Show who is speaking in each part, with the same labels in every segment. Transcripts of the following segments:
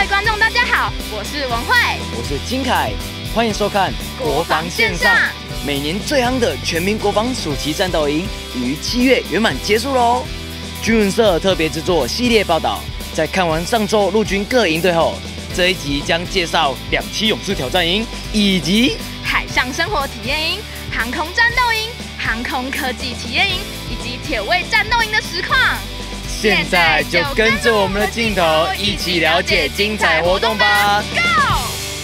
Speaker 1: 位观众，大家好，我是文慧，
Speaker 2: 我是金凯，欢迎收看《国防线上》。每年最夯的全民国防暑期战斗营于7月圆满结束喽。军文社特别制作系列报道，在看完上周陆军各营队后，这一集将介绍2栖勇士挑战营以及
Speaker 1: 海上生活体验营、航空战斗营、航空科技体验营以及铁卫战斗营的实况。
Speaker 2: 现在就跟着我们的镜头一起了解精彩活动吧
Speaker 1: ！Go！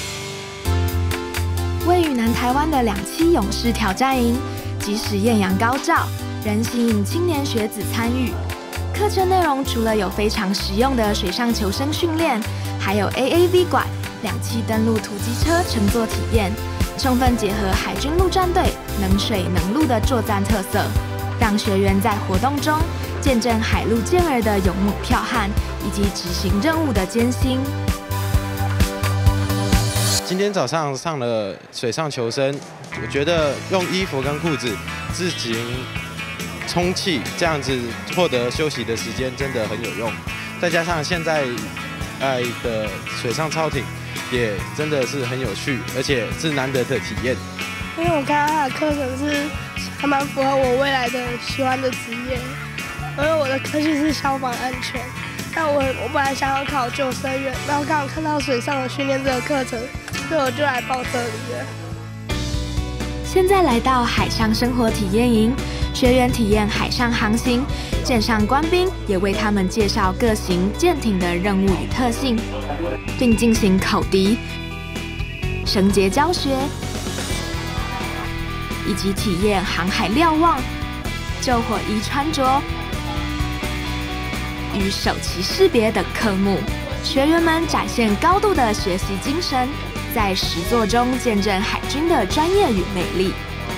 Speaker 3: 位于南台湾的2栖勇士挑战营，即使艳阳高照，仍吸引青年学子参与。课程内容除了有非常实用的水上求生训练，还有 AAV 拐、2栖登陆突击车乘坐体验，充分结合海军陆战队能水能陆的作战特色，让学员在活动中见证海陆健儿的勇猛剽悍，以及执行任务的艰辛。
Speaker 4: 今天早上上了水上求生，我觉得用衣服跟裤子自行充气，这样子获得休息的时间真的很有用。再加上现在的水上超艇也真的是很有趣，而且是难得的体验。
Speaker 5: 因为我看到他的课程是还蛮符合我未来的喜欢的职业，因为我的科系是消防安全，但我本来想要考救生员，然后刚好看到水上的训练这个课程，所以我就来报这里了。
Speaker 3: 现在来到海上生活体验营，学员体验海上航行，舰上官兵也为他们介绍各型舰艇的任务与特性，并进行口笛、绳结教学，以及体验航海瞭望、救火衣穿着与手旗识别等科目。学员们展现高度的学习精神，在实作中见证海军的专业与魅力。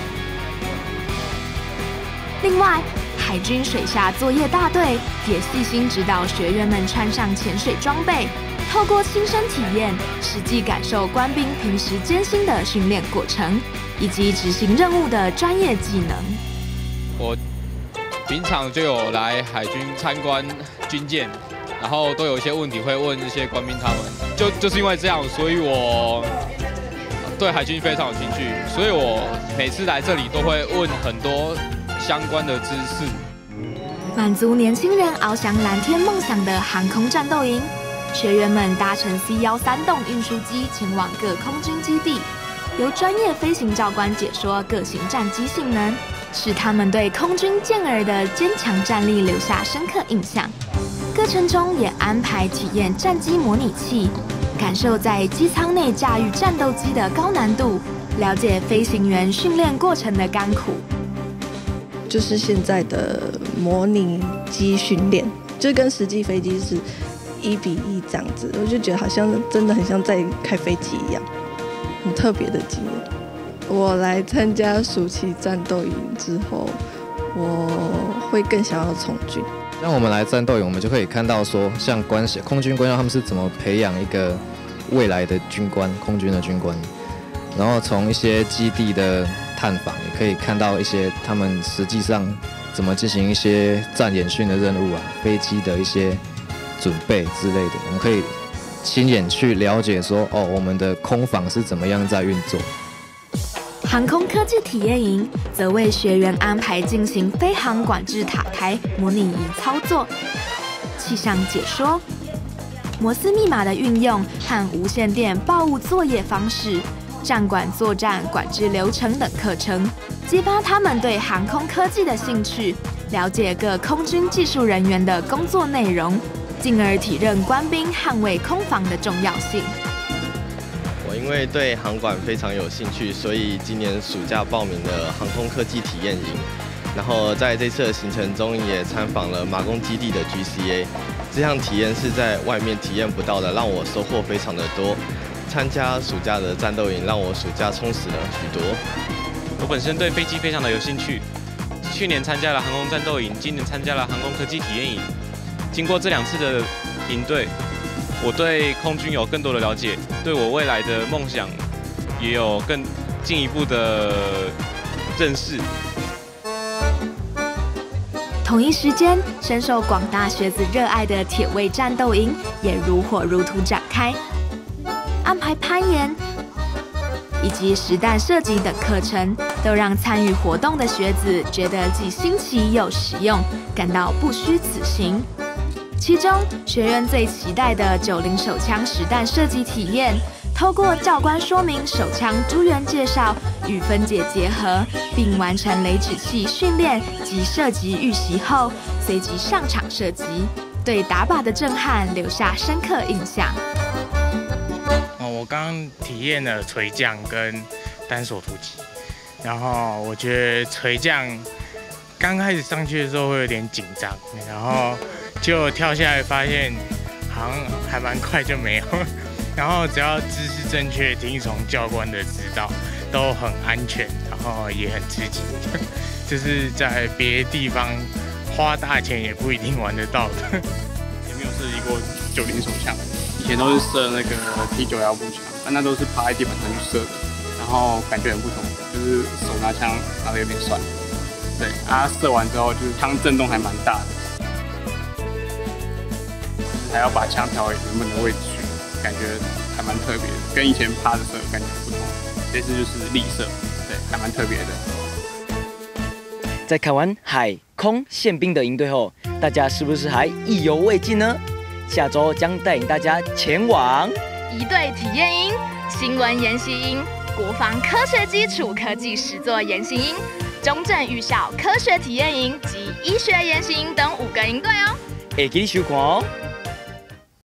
Speaker 3: 另外，海军水下作业大队也细心指导学员们穿上潜水装备，透过亲身体验，实际感受官兵平时艰辛的训练过程，以及执行任务的专业技能。
Speaker 6: 我平常就有来海军参观军舰，然后都有一些问题会问这些官兵他们，就是因为这样，所以我对海军非常有兴趣，所以我每次来这里都会问很多相关的知识，
Speaker 3: 满足年轻人翱翔蓝天梦想的航空战斗营，学员们搭乘 C-13动运输机前往各空军基地，由专业飞行教官解说各型战机性能，使他们对空军健儿的坚强战力留下深刻印象。课程中也安排体验战机模拟器，感受在机舱内驾驭战斗机的高难度，了解飞行员训练过程的甘苦。
Speaker 7: 就是现在的模拟机训练，就跟实际飞机是1:1这样子，我就觉得好像真的很像在开飞机一样，很特别的经验。我来参加暑期战斗营之后，我会更想要从军。
Speaker 8: 像我们来战斗营，我们就可以看到说，像空军官校他们是怎么培养一个未来的军官，空军的军官，然后从一些基地的探访，也可以看到一些他们实际上怎么进行一些战演训的任务啊，飞机的一些准备之类的，我们可以亲眼去了解说，我们的空防是怎么样在运作。
Speaker 3: 航空科技体验营则为学员安排进行飞航管制塔台模拟仪操作、气象解说、摩斯密码的运用和无线电报务作业方式、战管作战管制流程等课程，激发他们对航空科技的兴趣，了解各空军技术人员的工作内容，进而体认官兵捍卫空防的重要性。
Speaker 9: 我因为对航管非常有兴趣，所以今年暑假报名了航空科技体验营。然后在这次的行程中也参访了马公基地的 GCA， 这项体验是在外面体验不到的，让我收获非常的多。参加暑假的战斗营，让我暑假充实了许多。
Speaker 10: 我本身对飞机非常的有兴趣，去年参加了航空战斗营，今年参加了航空科技体验营。经过这2次的营队，我对空军有更多的了解，对我未来的梦想也有更进一步的认识。
Speaker 3: 同一时间，深受广大学子热爱的铁卫战斗营也如火如荼展开，安排攀岩以及实弹射击等课程，都让参与活动的学子觉得既新奇又实用，感到不虚此行。其中，学院最期待的90手枪实弹射击体验，透过教官说明手枪诸元介绍与分解结合，并完成雷指器训练及射击预习后，随即上场射击，对打靶的震撼留下深刻印象。
Speaker 11: 我刚刚体验了垂降跟单手突击，然后我觉得垂降刚开始上去的时候会有点紧张，然后就跳下来发现好像还蛮快就没有，然后只要姿势正确、听从教官的指导，都很安全，然后也很刺激，这是在别的地方花大钱也不一定玩得到的。
Speaker 12: 也没有射击过90手枪。以前都是射那个T91步枪，但那都是趴在地板上去射的，然后感觉很不同，就是手拿枪拿得有点酸。对，射完之后就是枪震动还蛮大的，就是还要把枪调回原本的位置去，感觉还蛮特别的，跟以前趴着射感觉不同。这次就是立射，对，还蛮特别的。
Speaker 2: 在看完海空宪兵的营队后，大家是不是还意犹未尽呢？下周将带领大家前往
Speaker 1: 仪队体验营、新闻研习营、国防科学基础科技实作研习营、中正预校科学体验营及医学研习营等5个营队哦。
Speaker 2: 会记得收看哦。